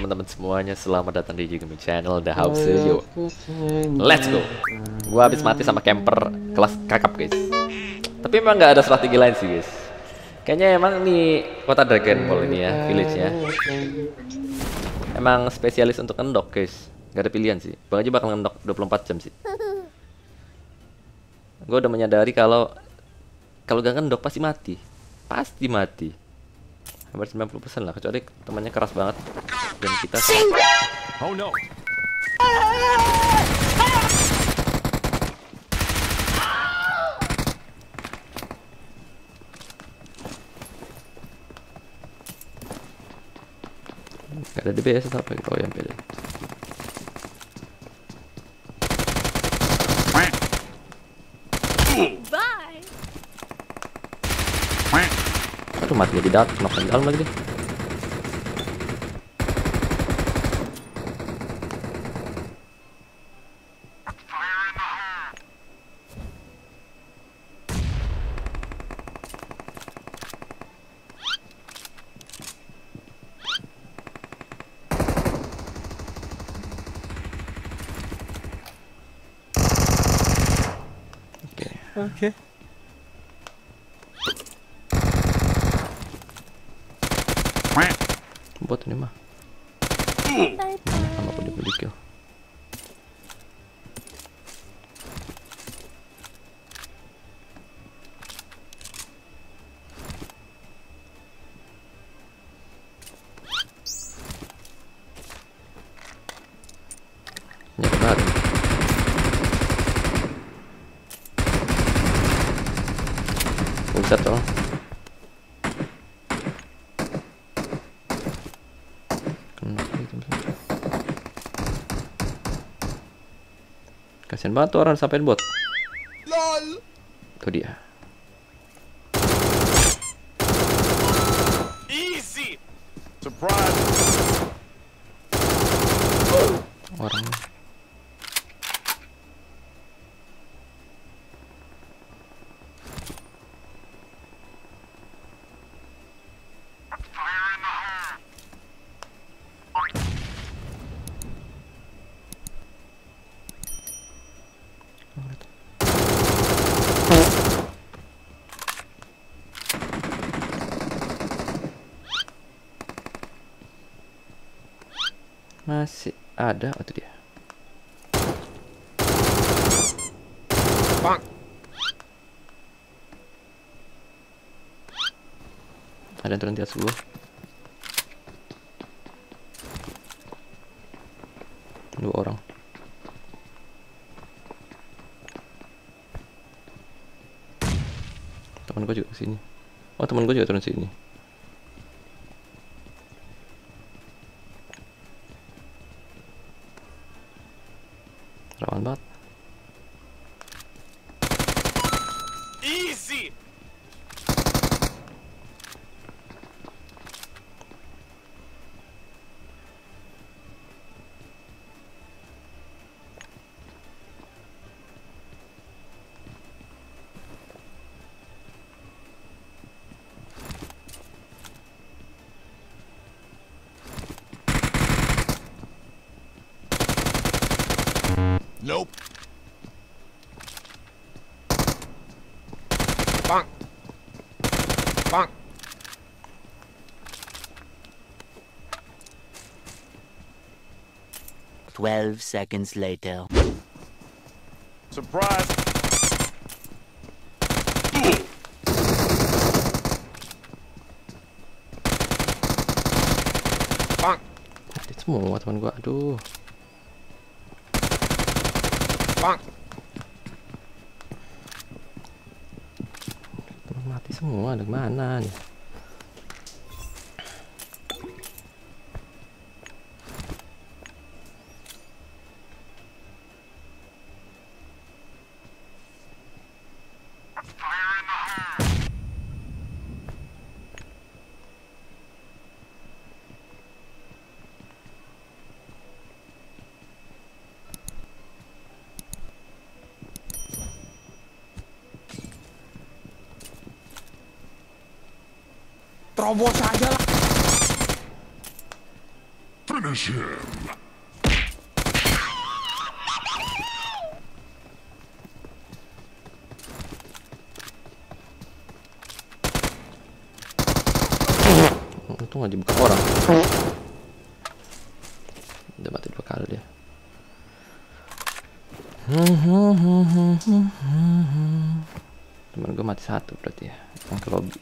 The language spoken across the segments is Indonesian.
teman-teman semuanya, selamat datang di Jigumi Channel The House. Yo, let's go. Gua habis mati sama camper kelas kakap guys. Tapi emang nggak ada strategi lain sih guys. Kayaknya emang nih kota Dragon Ball ini ya, village-nya emang spesialis untuk ngendok guys. Gak ada pilihan sih. Bang aja bakal ngendok 24 jam sih. Gue udah menyadari kalau gak ngendok pasti mati. Pasti mati. Hampir 90% lah, kecuali temannya keras banget dan kita. Oh no. Gak ada DBS apa gitu. Oh yang beda. Bye. Aduh mati di dalam, kenapa di dalam lagi deh. Okay. Bot ini mah. Sama beli kill. Nyata banget. Buset dong. Kasian banget tuh orang sampein bot. LOL. Tuh dia. Easy. Surprise. Orang. Masih ada, oh itu dia. Bang. Ada yang turun di atas gua. Dua orang. Temen gua juga kesini. Oh temen gua juga turun sini. Rawan banget. Easy. Nope. Bang. Bang. Twelve seconds later. Surprise. Bang. Mati semua teman gua. Aduh. Bang. Mati semua, ada mana nih? Terobos aja lah. Finish him. Untung aja bukan orang. Udah mati 2 kali dia. Temen gue mati 1 berarti ya. Yang ke lobby.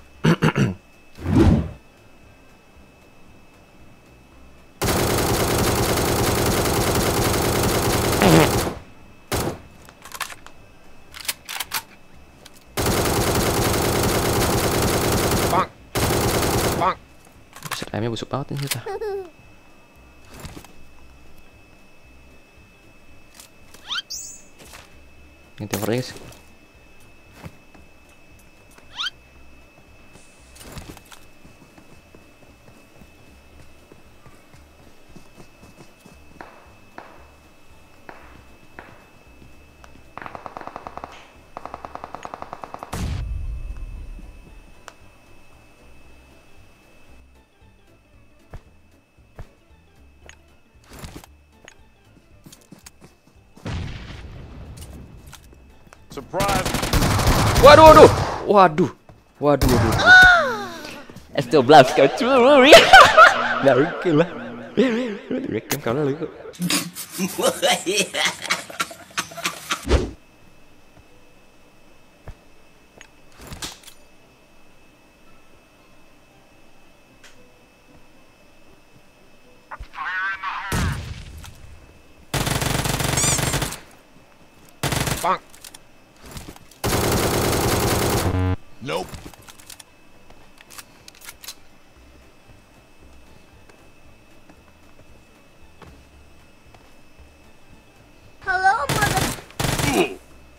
Bonk. Bonk. Buset, ayamnya busuk banget ini kita. Ganti over guys. Surprise. Waduh. Still blast kau curi. Dari kill lah. Direkam kau lalu. Bonk. Nope. Hello, mother.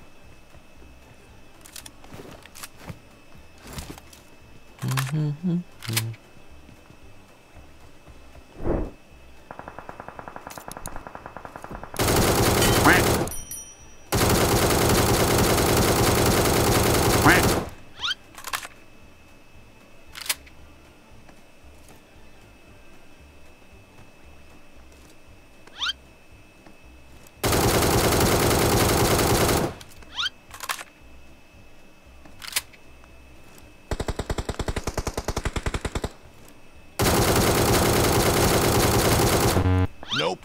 Nope.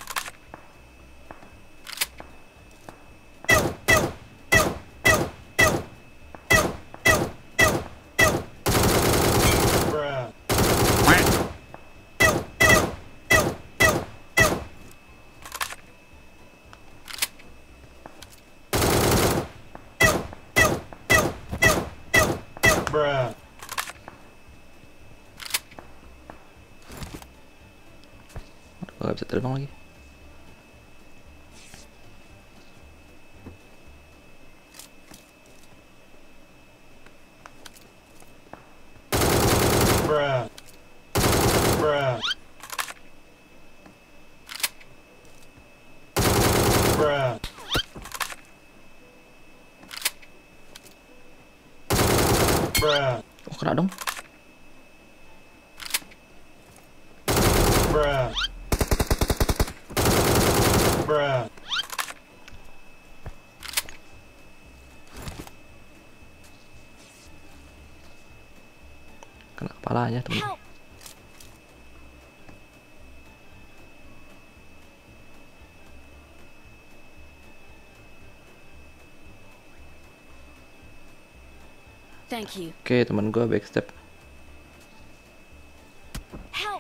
Bruh. Bruh. Gue gak bisa terbang lagi. Bruh. Bruh. Bruh. Bruh. Oh, kena dong. Bruh. Bruh. Kena kepalanya temen. Help. Thank you. Oke, teman gue backstep. Help.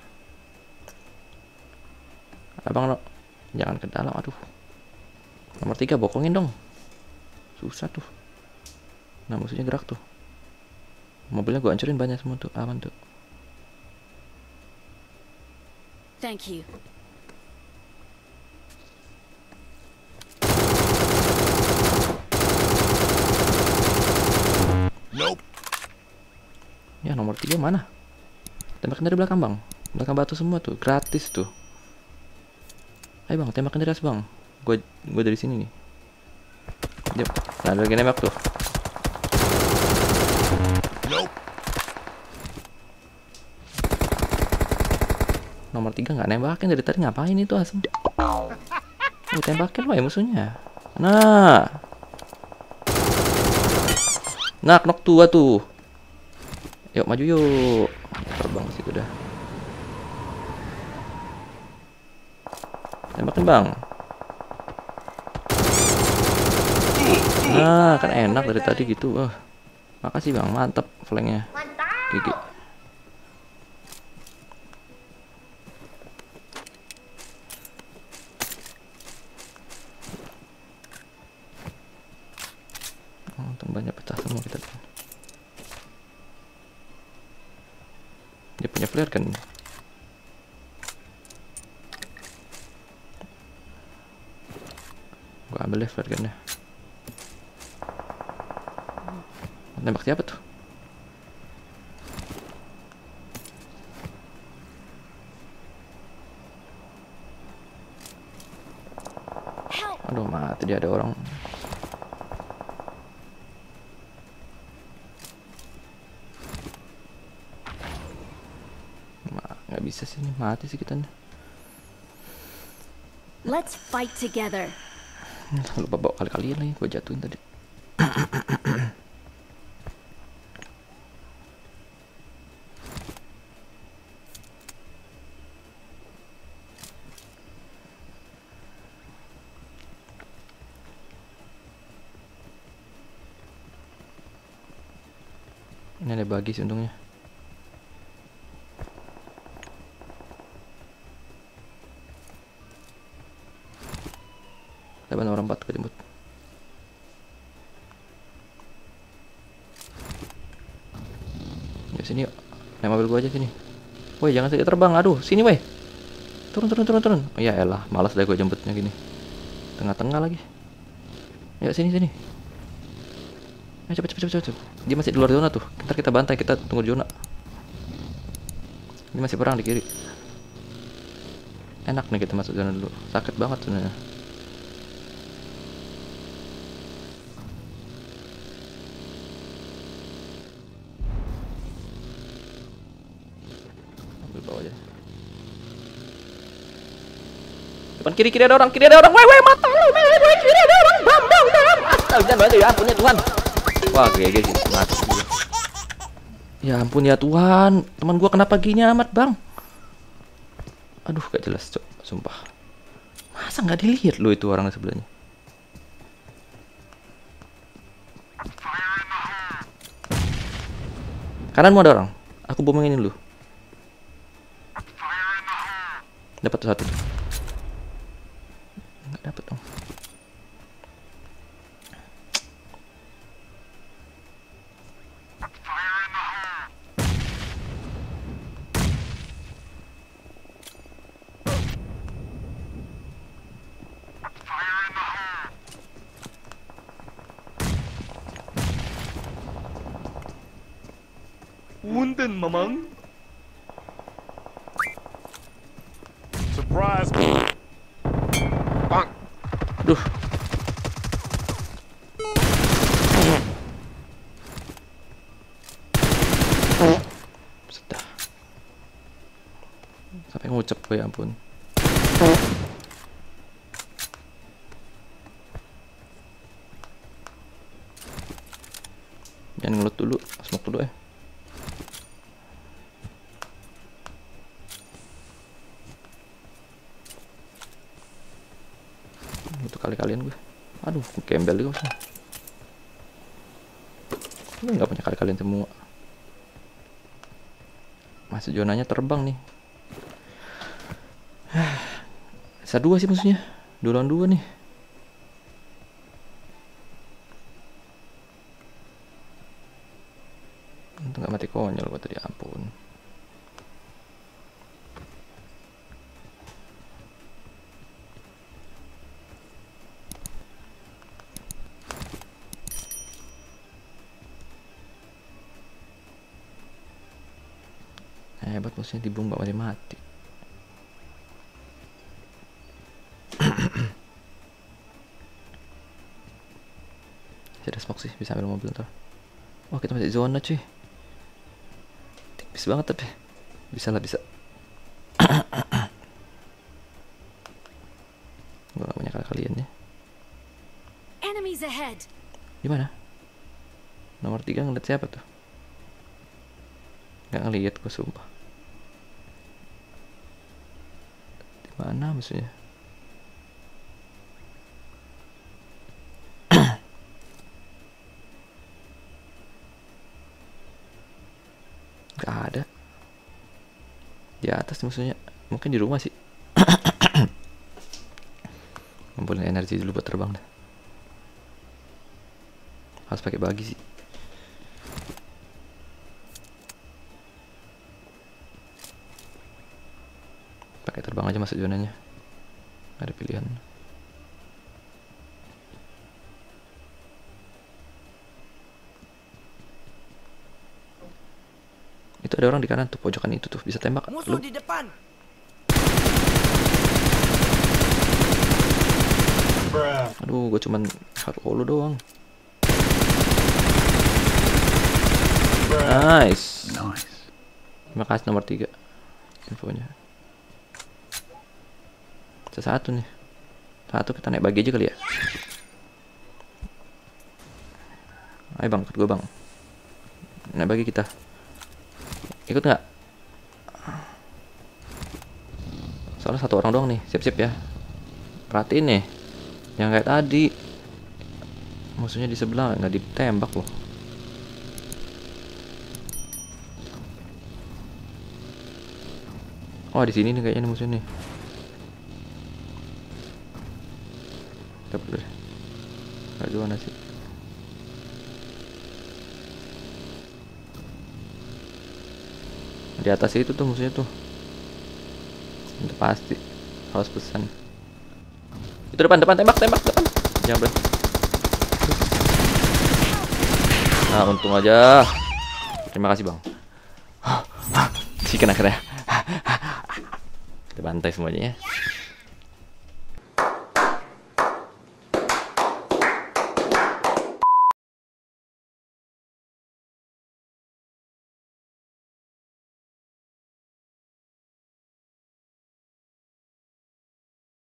Abang lo, jangan ke dalam, aduh. Nomor 3 bokongin dong. Susah tuh. Nah, musuhnya gerak tuh. Mobilnya gue hancurin banyak semua tuh, aman tuh. Thank you. Nope. Ya, nomor 3 mana? Tembakin dari belakang, bang. Belakang batu semua tuh, gratis tuh. Ayo bang, tembakin dari atas bang. Gue dari sini nih. Yuk, nah ada lagi nembak tuh. Nope. nomor 3 nggak nembakin dari tadi, ngapain itu asem? Tembakin lah ya musuhnya. Nah, knock tuh. Yuk maju yuk. Terbang sih udah. Tembakin bang. Nah, kan enak dari tadi gitu. Makasih bang, mantap flanknya. Gigi. Untung banyak pecah semua kita. Dia punya flare kan? Gua ambil deh flare gunnya. Nembak siapa tuh? Aduh mati dia, ada orang. Nggak bisa sih, mati sih kita nih. Let's fight together. Lupa bawa kali-kalian lagi, gue jatuhin tadi. Ini ada bagi sih untungnya. Ada orang 4 gue jemput. Ya sini yuk. Naik mobil gue aja sini. Woi jangan saja terbang. Aduh sini woi. Turun. Oh, ya elah, malas deh gue jemputnya gini. Tengah-tengah lagi. Ya sini. Cepet. Dia masih di luar zona tuh. Ntar kita bantai, kita tunggu di zona. Ini masih perang di kiri. Enak nih kita masuk zona dulu. Sakit banget sebenarnya. Ambil bawah aja. Depan kiri ada orang. Woi mata lu. Woi kiri ada orang. Bam. Astaga, jangan ya ampun ya Tuhan. Wah, GG sih, mati. Ya ampun ya Tuhan, teman gua kenapa gini amat bang? Aduh, gak jelas cok, sumpah. Masa nggak dilihat lo itu orang sebelahnya? Kananmu ada orang. Aku bombongin lu. Dapat satu. Nggak dapat dong. Wunden, mamang. Surprise. Bang. Aduh. Sudah. Sampai ngucap gue, ya ampun. Jangan ngelut dulu, smoke dulu ya. Itu kali-kalian gue. Aduh, gembel juga sih. Gue nggak punya kali-kalian semua. Masih zonanya terbang nih. Bisa 2 sih musuhnya. 2 lawan 2 nih. Untung nggak mati konyol gue tadi, ampun. Hebat musuhnya, dibung gak mati. Ada smoke sih, bisa ambil mobil ntar. Wah kita masih zona cuy. Tipis banget tapi. Bisa lah, bisa. Enemies ahead. Di mana? Nomor 3 ngeliat siapa tuh? Nggak ngeliat gue sumpah. Di mana musuhnya? Nggak ada. Di atas musuhnya. Mungkin di rumah sih. Ngumpulin energi dulu buat terbang dah. Harus pakai bagi sih. Pakai terbang aja masuk zonanya. Gak ada pilihan. Itu ada orang di kanan tuh, pojokan itu tuh, bisa tembak. Musuh Lu. di depan. Aduh, gue cuman hardcore lu doang. Nice. Terima kasih nomor 3 infonya. Satu nih. Satu kita naik bagi aja kali ya. Ayo bang, ikut gue bang. Naik bagi kita. Ikut nggak? Soalnya satu orang doang nih, siap-siap ya. Perhatiin nih, yang kayak tadi. Musuhnya di sebelah nggak ditembak loh. Oh di sini nih kayaknya musuhnya nih. Dapat deh. Gak gimana sih? Di atas itu tuh musuhnya tuh. Itu pasti harus pesan. Itu depan tembak depan. Jangan berhenti. Nah untung aja. Terima kasih bang. Chicken akhirnya. Kita bantai semuanya ya.